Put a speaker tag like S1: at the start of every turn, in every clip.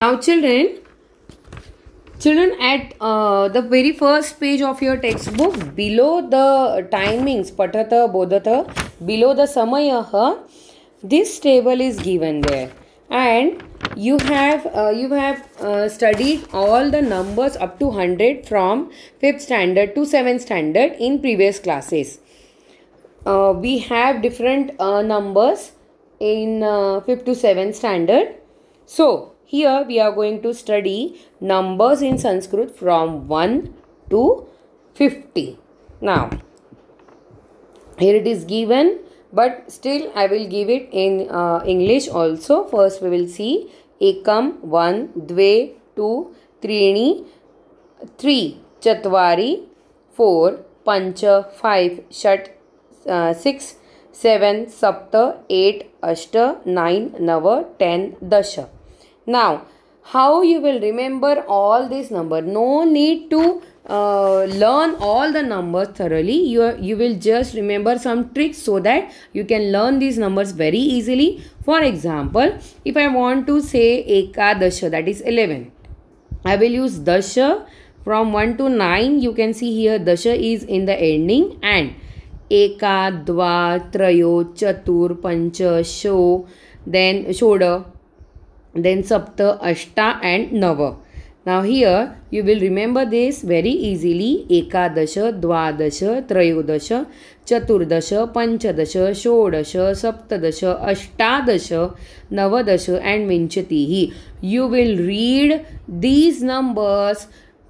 S1: Now children at the very first page of your textbook, below the timings, patata, bodhata, below the samayah, this table is given there, and you have studied all the numbers up to 100 from 5th standard to 7th standard in previous classes. We have different numbers in 5th to 7th standard. So here we are going to study numbers in Sanskrit from 1 to 50. Now here it is given, but still I will give it in English also. First we will see ekam, 1, dve, 2, त्रीणि, 3, चत्वारि, 4, पंच, 5, षट्, 6, 7, सप्त, 8, अष्ट, 9, नव, 10, दश. Now, how you will remember all these numbers? No need to learn all the numbers thoroughly. You will just remember some tricks so that you can learn these numbers very easily. For example, if I want to say ekadasha, that is 11, I will use dasha from 1 to 9. You can see here dasha is in the ending, and eka, dva, trayo, chatur, pancha, sho, then shoda, then sapta, ashta and nava. Now here you will remember this very easily. Ekadasha, dvadasha, trayodasha, chaturdasha, panchadasha, shodasha, saptadasha, ashtadasha, navadasha and vinchatihi. You will read these numbers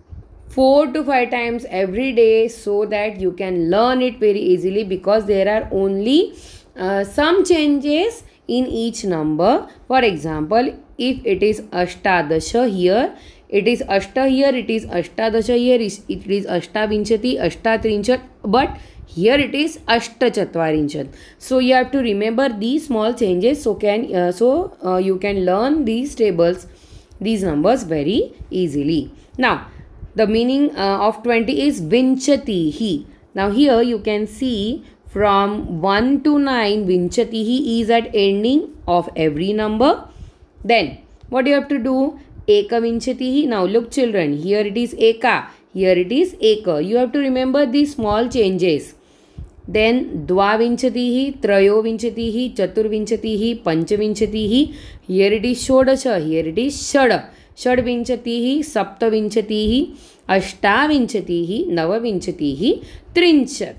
S1: 4 to 5 times every day so that you can learn it very easily, because there are only some changes in each number. For example, if it is ashtadasha here, it is ashta here, it is ashtadasha here, it is ashtavinchati, ashtatrinchat, but here it is ashtachatwarinchat. So you have to remember these small changes so you can learn these tables, these numbers very easily. Now the meaning of 20 is vinchatihi. Now here you can see from 1 to 9, vinchatihi is at ending of every number. Then what you have to do? Eka vinchatihi. Now look children, here it is eka, here it is eka. You have to remember these small changes. Then dva vinchatihi, trayo vinchatihi, chatur vinchatihi, pancha vinchatihi. Here it is shodasha, here it is shada. Shad vinchatihi, sapta vinchatihi, ashta vinchatihi, nava vinchatihi, trinchat.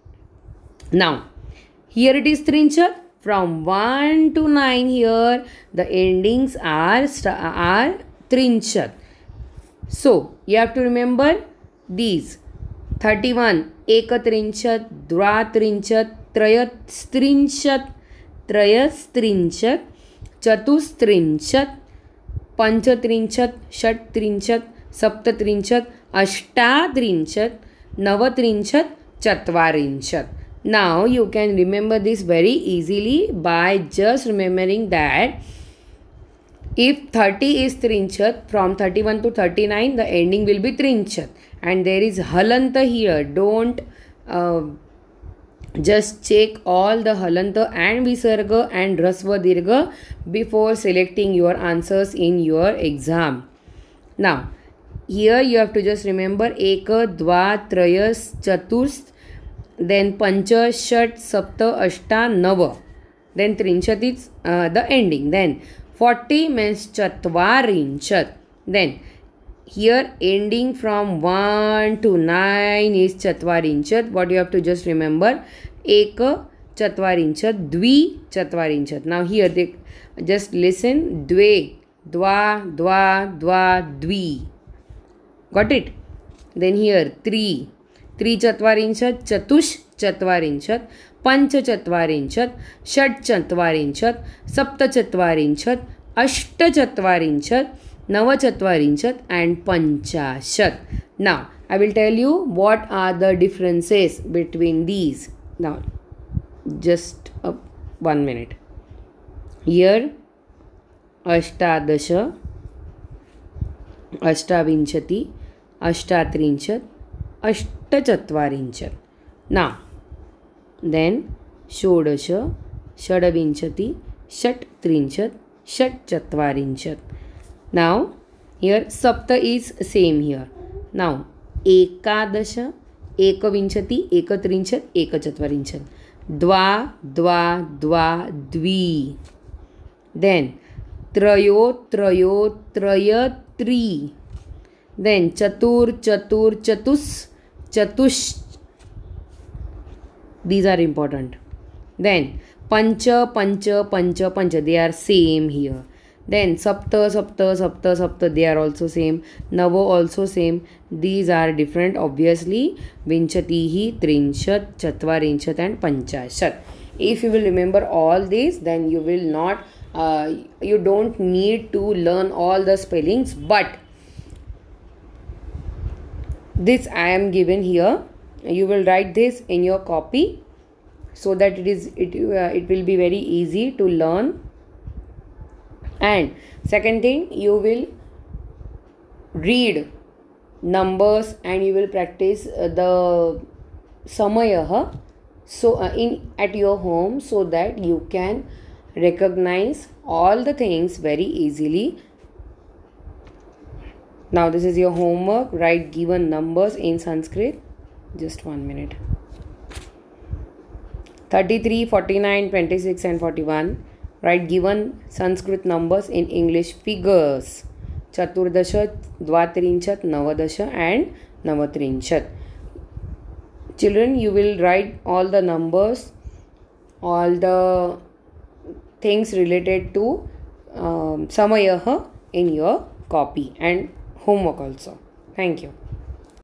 S1: Now here it is trinchat. From 1 to 9 here the endings are trinchat. So you have to remember these. 31 ekatrinchat, dvatrinchat, trayastrinchat, trayastrinchat, chatustrinchat, panchatrinchat, shattrinchat, saptatrinchat, ashtatrinchat, navatrinchat, chatwarinchat. Now you can remember this very easily by just remembering that if 30 is trinchat, from 31 to 39 the ending will be trinchat, and there is halanta here. Don't just check all the halanta and visarga and rasva dirgha before selecting your answers in your exam. Now here you have to just remember eka, dva, trayas, chaturs, then pancha, shat, sapta, ashta, nava. Then trinchat is the ending. Then 40 means chatwarinchat. Then here ending from 1 to 9 is chatwarinchat. What you have to just remember? Eka chatwarinchat, dvi chatwarinchat. Now here they just listen. Dve, dva, dva, dva, dvi. Got it? Then here 3 चत्वारिंशत्, चतुष् चत्वारिंशत्, पंच चत्वारिंशत्, षट् चत्वारिंशत्, सप्त चत्वारिंशत्, अष्ट चत्वारिंशत्, नव चत्वारिंशत् and पंचाशत्. Now I will tell you what are the differences between these. Now just 1 minute. Here अष्टादश, अष्टाविंशति, अष्टात्रिंशत्, अष्टचत्वारिंशत्. Now then षोडश, षड्विंशति, षट्त्रिंशत्, षट्चत्वारिंशत्, Now here sapta is same here. Now एकादश एकविंशति एकत्रिंशत् एकचत्वारिंशत् द्वा द्वा द्वा द्वि then त्रयो त्रयो त्रय त्रि then chatur chatur chatus chatush, these are important. Then pancha pancha pancha pancha, they are same here. Then sapta sapta sapta sapta, they are also same. Navo also same. These are different obviously. Vinchatihi, trinshat, chatvarinchat and panchashat. If you will remember all these, then you will not you don't need to learn all the spellings, but this I am given here. You will write this in your copy so that it will be very easy to learn. And second thing, you will read numbers and you will practice the samayah so at your home, so that you can recognize all the things very easily. Now this is your homework. Write given numbers in Sanskrit. Just 1 minute. 33, 49, 26 and 41. Write given Sanskrit numbers in English figures. Chaturdasha, Dvatrinshat, Navadasha and Navatrinshat. Children, you will write all the numbers, all the things related to Samayah in your copy and homework also. Thank you.